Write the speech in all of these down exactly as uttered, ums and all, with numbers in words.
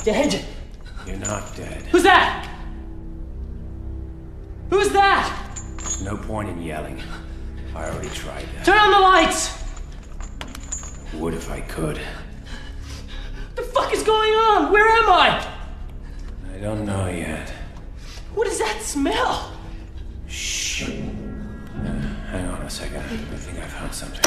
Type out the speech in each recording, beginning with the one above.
dead? You're not dead. Who's that? Who's that? There's no point in yelling. I already tried that. Turn on the lights! Would if I could. What the fuck is going on? Where am I? I don't know yet. What is that smell? Shh. Uh, hang on a second. I think I found something.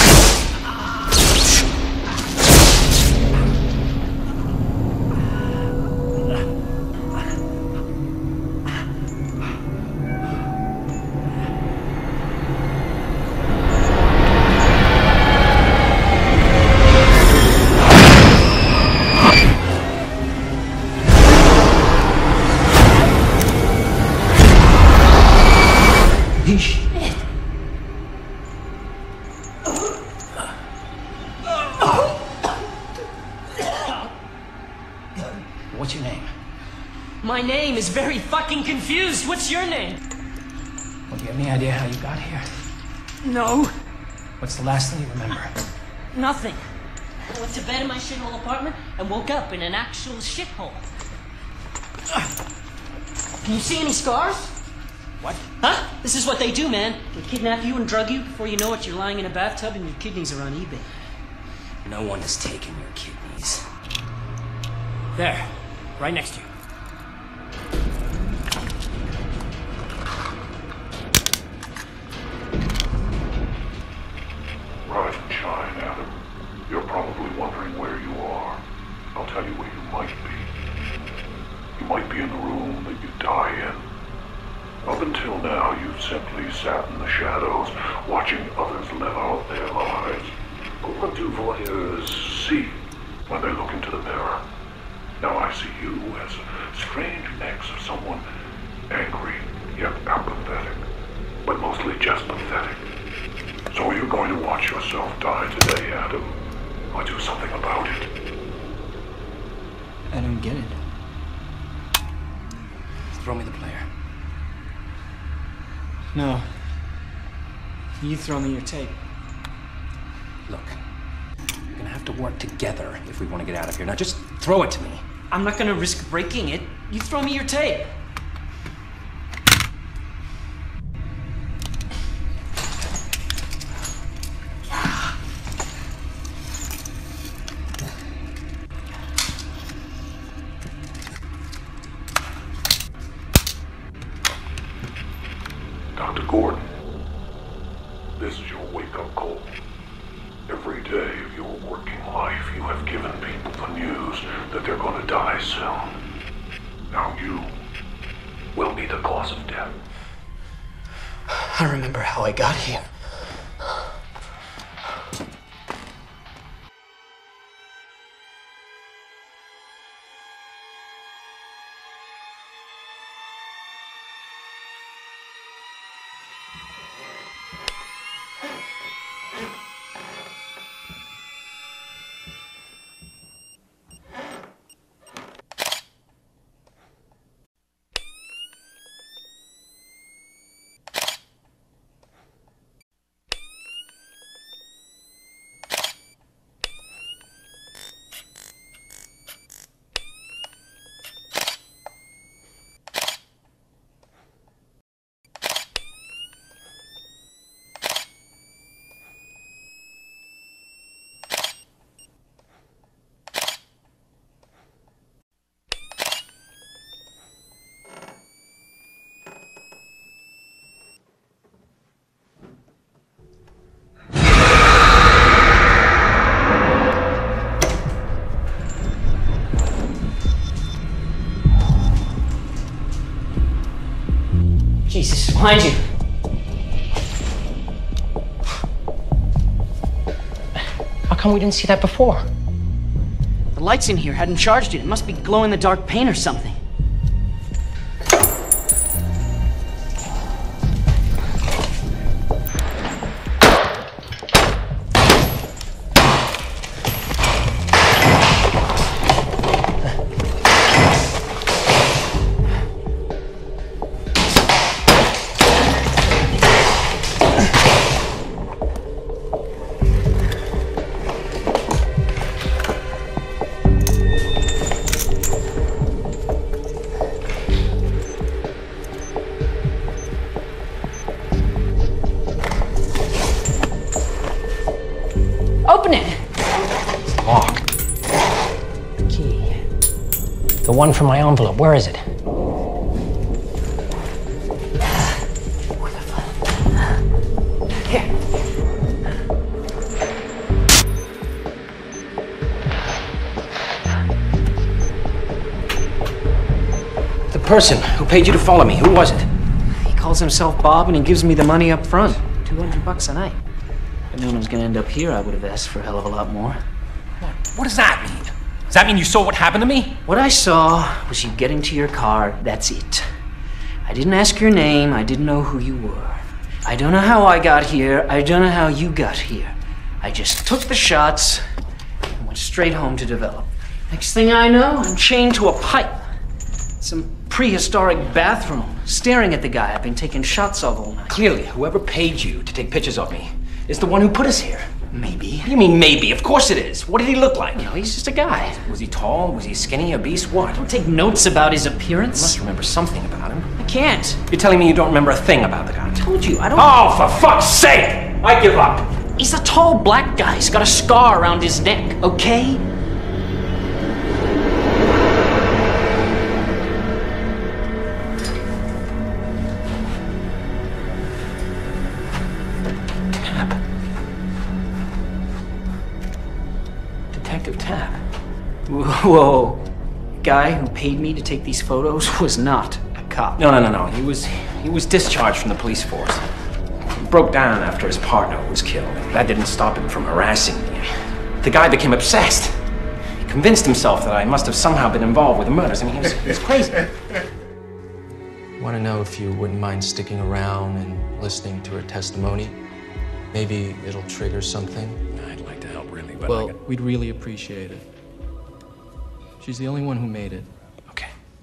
What's your name? My name is very fucking confused. What's your name? Well, do you have any idea how you got here? No. What's the last thing you remember? Nothing. I went to bed in my shithole apartment and woke up in an actual shithole. Can you see any scars? What? Huh? This is what they do, man. They kidnap you and drug you. Before you know it, you're lying in a bathtub and your kidneys are on eBay. No one has taken your kidneys. There. Right next to you. Rise and shine, Adam. You're probably wondering where you are. I'll tell you where you might be. You might be in the room that you die in. Up until now, you've simply sat in the shadows, watching others live out their lives. But what do voyeurs see when they look into the mirror? Now I see you as a strange mix of someone angry, yet apathetic, but mostly just pathetic. So you're going to watch yourself die today, Adam, or do something about it. I don't get it. Throw me the player. No. You throw me your tape. Look, we're gonna have to work together if we want to get out of here. Now just throw it to me. I'm not gonna risk breaking it. You throw me your tape. Doctor Gordon, this is your wake-up call. Every day of your working life, you have given people the news that they're going to die soon. Now you will be the cause of death. I remember how I got here. Jesus, behind you. How come we didn't see that before? The lights in here hadn't charged it. It must be glow-in-the-dark paint or something. The one from my envelope, where is it? Where the fuck? Here. The person who paid you to follow me, who was it? He calls himself Bob and he gives me the money up front. two hundred bucks a night. If I knew I was gonna end up here, I would have asked for a hell of a lot more. What, what does that mean? Does that mean you saw what happened to me? What I saw was you get into your car, that's it. I didn't ask your name, I didn't know who you were. I don't know how I got here, I don't know how you got here. I just took the shots and went straight home to develop. Next thing I know, I'm chained to a pipe. Some prehistoric bathroom, staring at the guy I've been taking shots of all night. Clearly, whoever paid you to take pictures of me is the one who put us here. Maybe. What do you mean maybe? Of course it is. What did he look like? No, he's just a guy. Was he tall? Was he skinny? Obese? What? Don't take notes about his appearance. You must remember something about him. I can't. You're telling me you don't remember a thing about the guy? I told you, I don't... Oh, for fuck's sake! I give up. He's a tall black guy. He's got a scar around his neck, okay? Whoa. The guy who paid me to take these photos was not a cop. No, no, no, no. He was he was discharged from the police force. He broke down after his partner was killed. That didn't stop him from harassing me. The guy became obsessed. He convinced himself that I must have somehow been involved with the murders. I mean, he was, he was crazy. Want to know if you wouldn't mind sticking around and listening to her testimony? Maybe it'll trigger something. I'd like to help, really, but Well, I got... we'd really appreciate it. She's the only one who made it. Okay.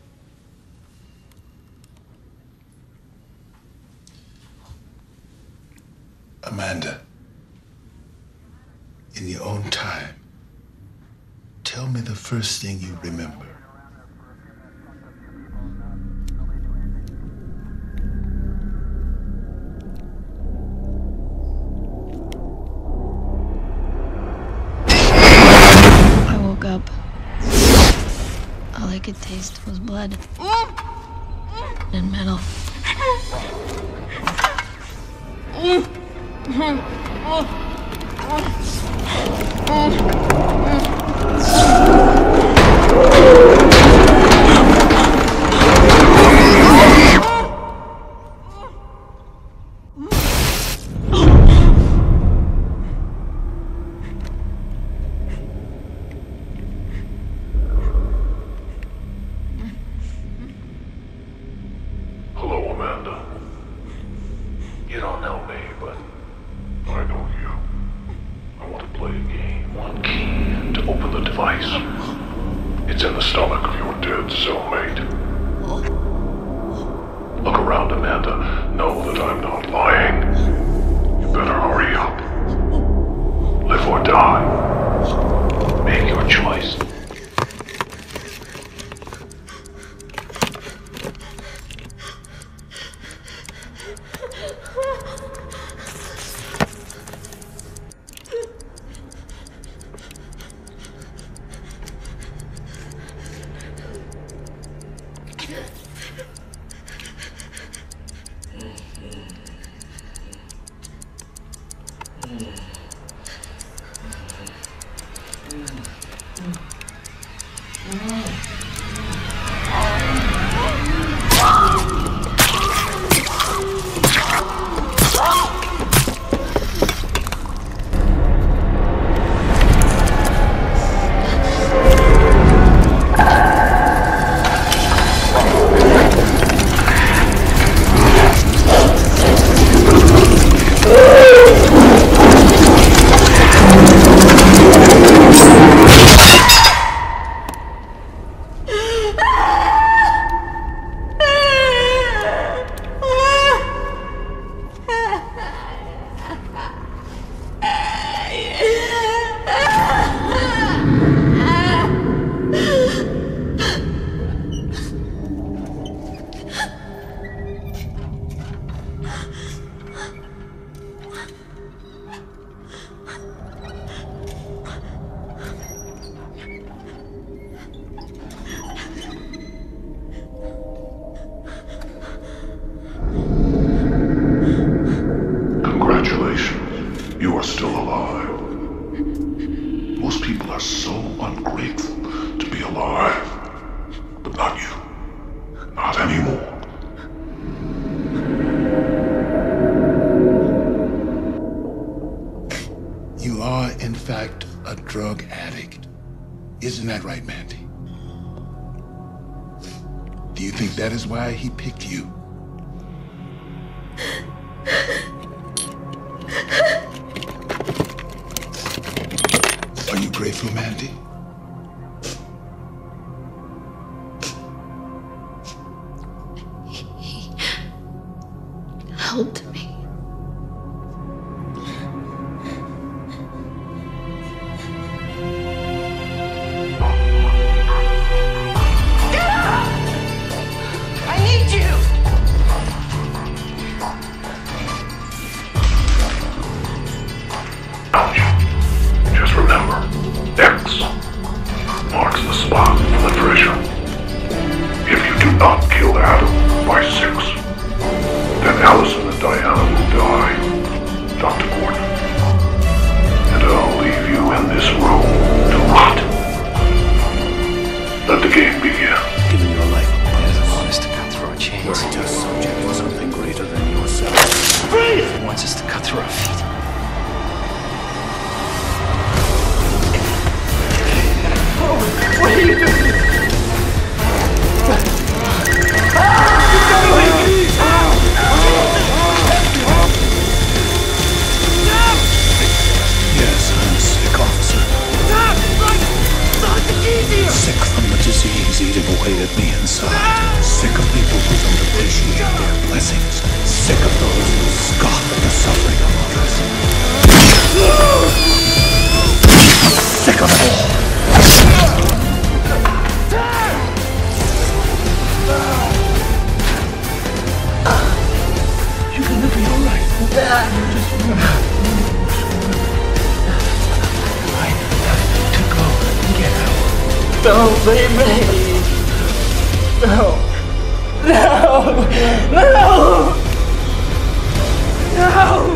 Amanda, in your own time, tell me the first thing you remember. I woke up. All I could taste was blood and metal. Hello, Amanda. You don't know me, but I know you. I want to play a game. One key to open the device. It's in the stomach of your dead cellmate. Look around, Amanda. Know that I'm not lying. You better hurry up. Live or die. Make your choice. You are still alive. Most people are so ungrateful to be alive. But not you. Not anymore. You are, in fact, a drug addict. Isn't that right, Mandy? Do you think that is why he picked you? Are you grateful, Mandy? He helped me. No, baby. No. No. No. No.